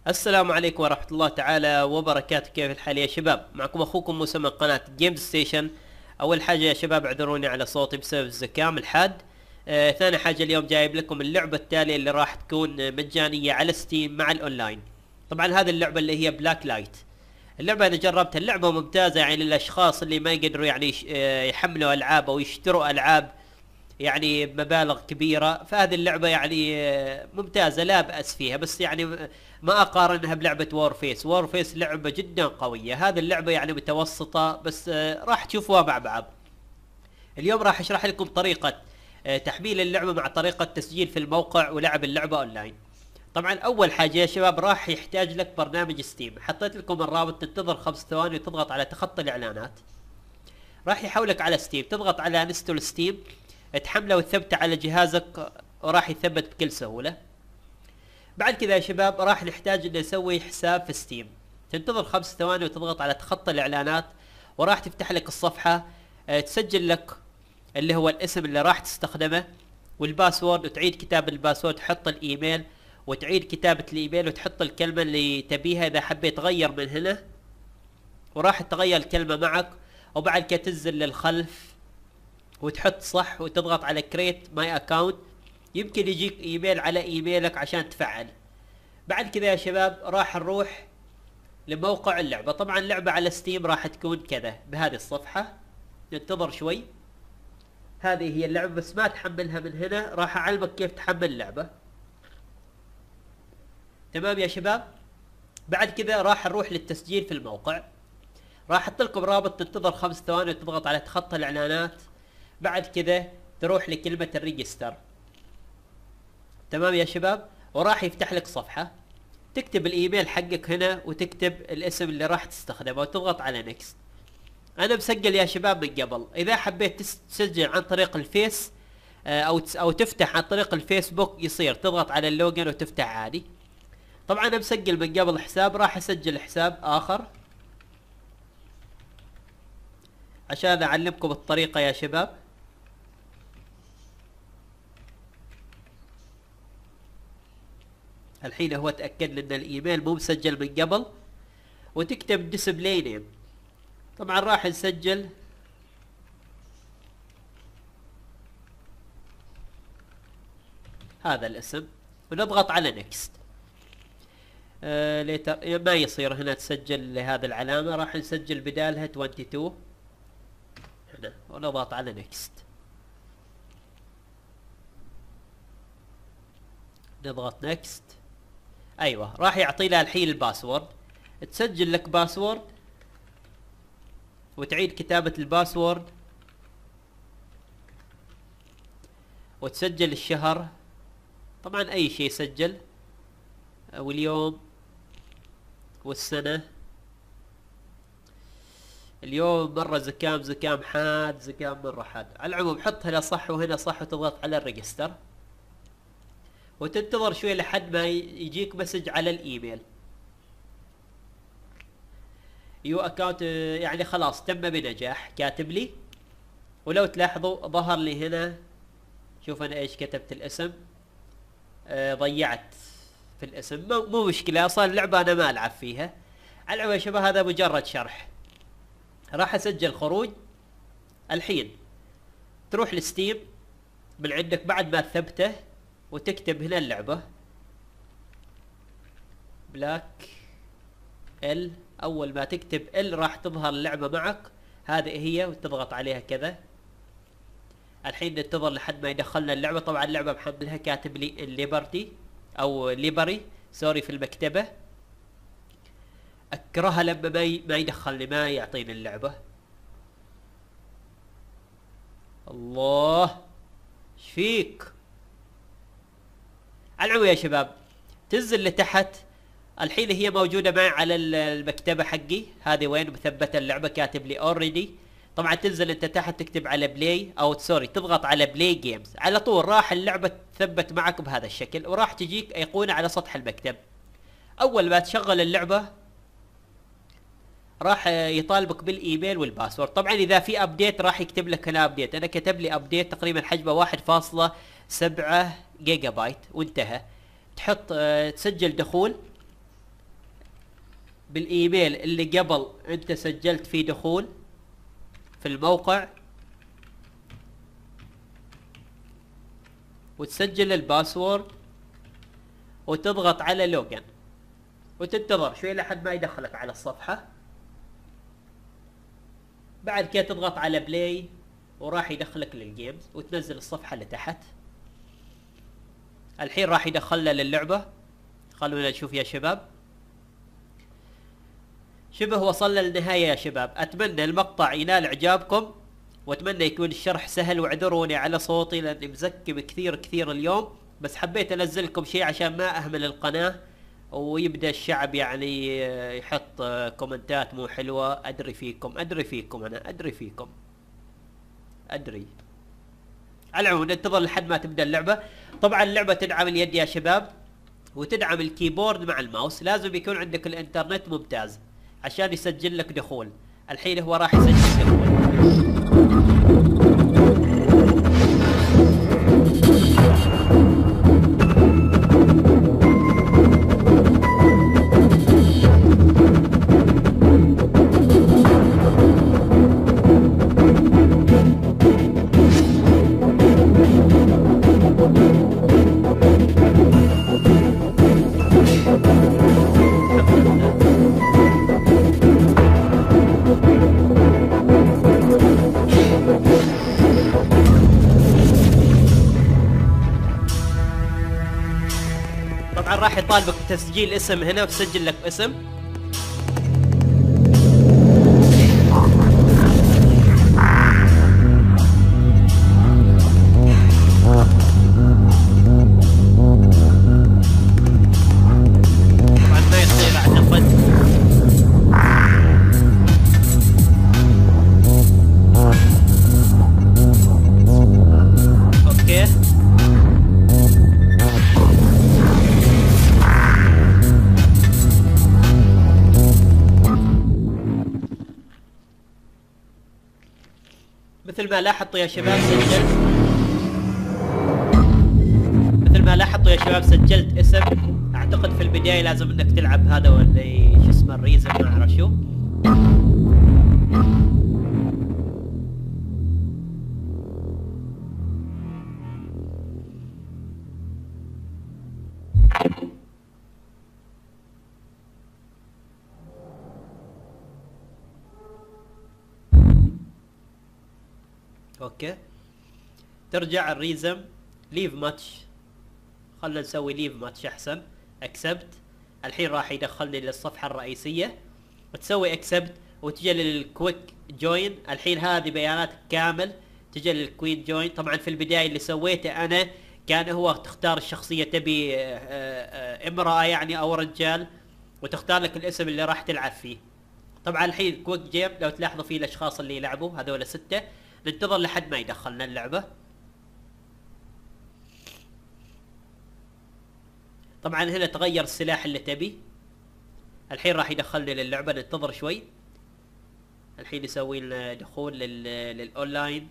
السلام عليكم ورحمة الله تعالى وبركاته. كيف الحال يا شباب؟ معكم اخوكم موسى من قناة جيمز ستيشن. اول حاجة يا شباب اعذروني على صوتي بسبب الزكام الحاد. ثاني حاجة اليوم جايب لكم اللعبة التالية اللي راح تكون مجانية على ستيم مع الاونلاين. طبعا هذه اللعبة اللي هي بلاك لايت. اللعبة انا جربتها، اللعبة ممتازة يعني للاشخاص اللي ما يقدروا يعني يحملوا العاب او يشتروا العاب يعني بمبالغ كبيرة. فهذه اللعبة يعني ممتازة لا بأس فيها، بس يعني ما أقارنها بلعبة وورفيس. وورفيس لعبة جدا قوية، هذه اللعبة يعني متوسطة بس راح تشوفوها مع بعض. اليوم راح أشرح لكم طريقة تحميل اللعبة مع طريقة تسجيل في الموقع ولعب اللعبة أونلاين. طبعا أول حاجة يا شباب راح يحتاج لك برنامج ستيم. حطيت لكم الرابط، تنتظر 5 ثواني وتضغط على تخطي الإعلانات. راح يحولك على ستيم، تضغط على انستول ستيم، تحمله وتثبته على جهازك وراح يثبت بكل سهولة. بعد كذا يا شباب راح نحتاج ان نسوي حساب في ستيم. تنتظر 5 ثواني وتضغط على تخطي الاعلانات وراح تفتح لك الصفحة. تسجل لك اللي هو الاسم اللي راح تستخدمه والباسورد، وتعيد كتابة الباسورد، تحط الايميل وتعيد كتابة الايميل وتحط الكلمة اللي تبيها. اذا حبيت تغير من هنا وراح تغير الكلمة معك، وبعد كده تنزل للخلف وتحط صح وتضغط على كريت ماي اكاونت. يمكن يجيك ايميل على ايميلك عشان تفعل. بعد كذا يا شباب راح نروح لموقع اللعبة. طبعا اللعبة على ستيم راح تكون كذا بهذه الصفحة. ننتظر شوي. هذه هي اللعبة بس ما تحملها من هنا، راح اعلمك كيف تحمل اللعبة. تمام يا شباب. بعد كذا راح نروح للتسجيل في الموقع. راح احط لكم رابط، تنتظر 5 ثواني وتضغط على تخطي الاعلانات. بعد كذا تروح لكلمة الريجستر. تمام يا شباب. وراح يفتح لك صفحة، تكتب الايميل حقك هنا وتكتب الاسم اللي راح تستخدمه وتضغط على نكست. انا مسجل يا شباب من قبل. اذا حبيت تسجل عن طريق الفيس او تفتح عن طريق الفيسبوك يصير تضغط على اللوجن وتفتح عادي. طبعا انا مسجل من قبل حساب، راح اسجل حساب اخر عشان اعلمكم الطريقة يا شباب. الحين هو تأكد لي ان الايميل مو مسجل من قبل، وتكتب ديسبلاي نيم. طبعا راح نسجل هذا الاسم ونضغط على نكست. ما يصير هنا تسجل هذه العلامة، راح نسجل بدالها 22 هنا ونضغط على نكست. نضغط نكست. ايوه راح يعطي لها الحين الباسورد. تسجل لك باسورد وتعيد كتابة الباسورد وتسجل الشهر. طبعا اي شيء سجل، واليوم والسنة. اليوم مرة زكام حاد، زكام مرة حاد. على العموم حط هنا صح وهنا صح وتضغط على الريجستر وتنتظر شوي لحد ما يجيك مسج على الايميل يو اكاونت، يعني خلاص تم بنجاح كاتب لي. ولو تلاحظوا ظهر لي هنا، شوف انا ايش كتبت الاسم. ضيعت في الاسم، مو مشكلة، اصلا اللعبة انا ما العب فيها. على العموم يا شباب هذا مجرد شرح. راح اسجل خروج. الحين تروح لستيم من عندك بعد ما ثبته وتكتب هنا اللعبة بلاك ال. اول ما تكتب ال راح تظهر اللعبة معك، هذه هي، وتضغط عليها كذا. الحين ننتظر لحد ما يدخلنا اللعبة. طبعا اللعبة محملها كاتب لي الليبرتي او ليبري سوري في المكتبة. اكرهها لما ما يدخلني، ما يعطيني اللعبة. الله ايش فيك؟ على العموم يا شباب تنزل لتحت. الحين هي موجودة معي على المكتبة حقي، هذه وين مثبتة اللعبة كاتب لي اوريدي. طبعا تنزل انت تحت تكتب على بلاي او سوري تضغط على بلاي جيمز، على طول راح اللعبة تثبت معك بهذا الشكل وراح تجيك ايقونة على سطح المكتب. اول ما تشغل اللعبة راح يطالبك بالايميل والباسورد. طبعا اذا في ابديت راح يكتب لك هنا ابديت. انا كتب لي ابديت تقريبا حجمه 1.7 جيجا بايت وانتهى. تحط تسجل دخول بالايميل اللي قبل انت سجلت فيه دخول في الموقع، وتسجل الباسورد وتضغط على لوجن وتنتظر شوي لحد ما يدخلك على الصفحة. بعد كده تضغط على بلاي وراح يدخلك للجيمز وتنزل الصفحة اللي تحت. الحين راح يدخلنا للعبة. خلونا نشوف يا شباب. شبه وصلنا للنهاية يا شباب. اتمنى المقطع ينال اعجابكم، واتمنى يكون الشرح سهل، واعذروني على صوتي لاني مزكم كثير اليوم، بس حبيت انزل لكم شيء عشان ما اهمل القناة ويبدا الشعب يعني يحط كومنتات مو حلوة. ادري فيكم انا ادري فيكم. على العموم ننتظر لحد ما تبدا اللعبة. طبعا اللعبة تدعم اليد يا شباب، وتدعم الكيبورد مع الماوس. لازم يكون عندك الانترنت ممتاز عشان يسجل لك دخول. الحين هو راح يسجل دخول. طبعا راح يطالبك بتسجيل اسم هنا وتسجل لك اسم. طبعا ما يصير اعتقد. اوكي مثل ما لاحظتوا يا شباب سجلت اسم. اعتقد في البداية لازم انك تلعب هذا ولا شو اسمه الريزن ما اعرف شو. اوكي ترجع الريزم ليف ماتش. خلنا نسوي ليف ماتش احسن. اكسبت. الحين راح يدخلني للصفحة الرئيسية، وتسوي اكسبت وتجي للكويك جوين. الحين هذه بياناتك كامل. تجي للكويك جوين. طبعا في البداية اللي سويته انا كان هو تختار الشخصية، تبي امرأة يعني او رجال، وتختار لك الاسم اللي راح تلعب فيه. طبعا الحين كويك جيم لو تلاحظوا فيه الاشخاص اللي يلعبوا هذول 6. ننتظر لحد ما يدخلنا اللعبة. طبعا هنا تغير السلاح اللي تبي. الحين راح يدخلني للعبة. ننتظر شوي. الحين يسوي لنا دخول للاونلاين.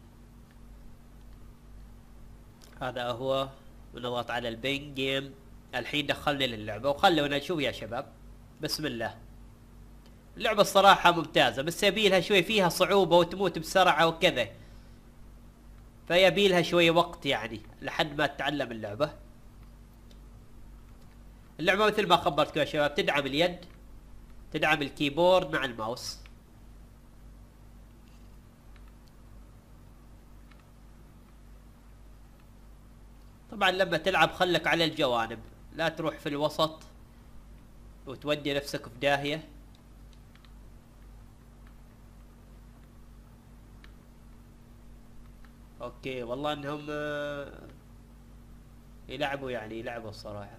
هذا هو. ونضغط على البين جيم. الحين دخلني للعبة وخلونا نشوف يا شباب. بسم الله. اللعبة الصراحة ممتازة، بس يبيلها شوي، فيها صعوبة وتموت بسرعة وكذا، فيبيلها شوي وقت يعني لحد ما تتعلم اللعبة. اللعبة مثل ما خبرتكم يا شباب تدعم اليد، تدعم الكيبورد مع الماوس. طبعا لما تلعب خلك على الجوانب، لا تروح في الوسط وتودي نفسك في داهية. اوكي والله انهم يلعبوا الصراحة.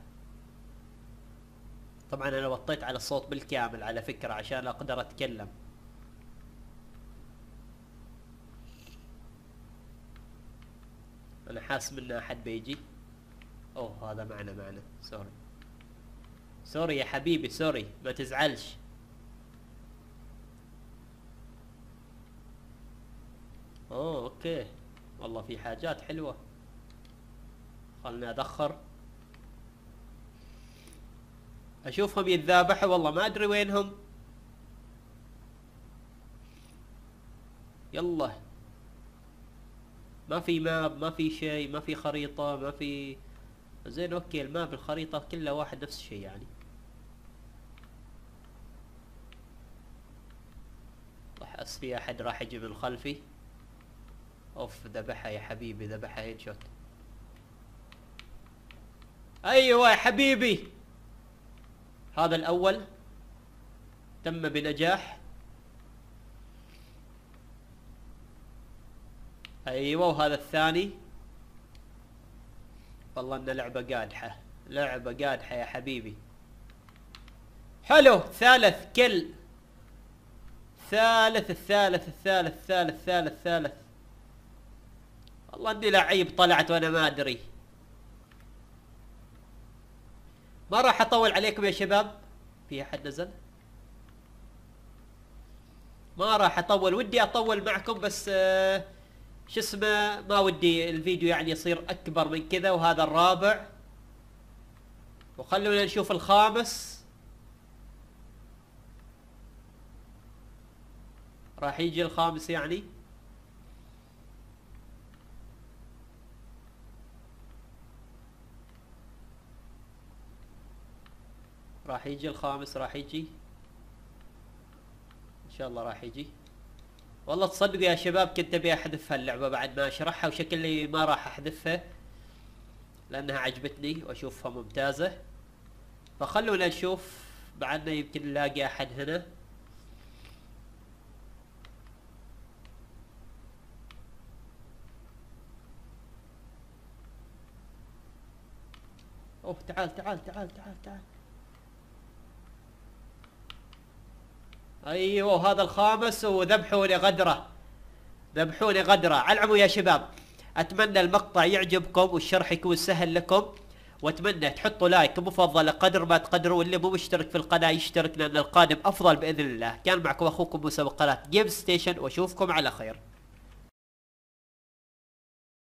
طبعا انا وطيت على الصوت بالكامل على فكرة عشان اقدر اتكلم. انا حاسس منه احد بيجي. اوه هذا معنا سوري يا حبيبي، سوري ما تزعلش. اوه اوكي والله في حاجات حلوة. خلنا ادخر. اشوفهم يتذابحوا والله ما ادري وينهم. يلا. ما في ماب، ما في شيء، ما في خريطة، ما في. زين اوكي، الماب الخريطة كلها واحد نفس الشيء يعني. راح في احد راح يجي من خلفي. اوف ذبحها يا حبيبي، ذبحها هيد شوت. ايوه يا حبيبي. هذا الاول تم بنجاح. ايوه وهذا الثاني. والله ان لعبة قادحة، لعبة قادحة يا حبيبي. حلو، ثالث كل. الثالث. والله اني لعيب طلعت وانا ما ادري. ما راح اطول عليكم يا شباب. في احد نزل؟ ما راح اطول، ودي اطول معكم بس شو اسمه، ما ودي الفيديو يعني يصير اكبر من كذا. وهذا الرابع، وخلونا نشوف الخامس. راح يجي الخامس يعني. راح يجي الخامس، راح يجي ان شاء الله، راح يجي. والله تصدقوا يا شباب كنت ابي احذف هاللعبة بعد ما اشرحها، وشكلي ما راح احذفها لانها عجبتني واشوفها ممتازة. فخلونا نشوف، بعدنا يمكن نلاقي احد هنا. اوه تعال. ايوه هذا الخامس، وذبحوني غدرة، ذبحوني غدرة. على العموم يا شباب، اتمنى المقطع يعجبكم والشرح يكون سهل لكم، واتمنى تحطوا لايك مفضل قدر ما تقدروا، واللي مو مشترك في القناة يشترك لان القادم افضل باذن الله. كان معكم اخوكم موسى من قناة جيم ستيشن، واشوفكم على خير.